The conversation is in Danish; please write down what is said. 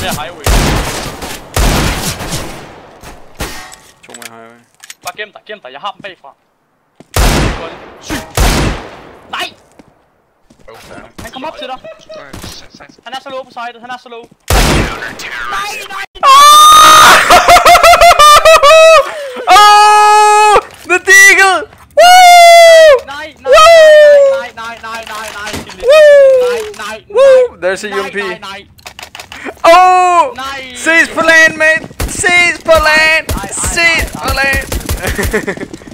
der highway. To med highway. Bare gem dig, jeg har dem bagfra. Syg! Nej! Han kommer op til dig. Han er så low på sidet, han er så low. Nej! Oh! The Deagle! Woo! Nej! Nej! Woo! There's a UMP. Oh! Seize på land, mate! Seize på land! Seize på land!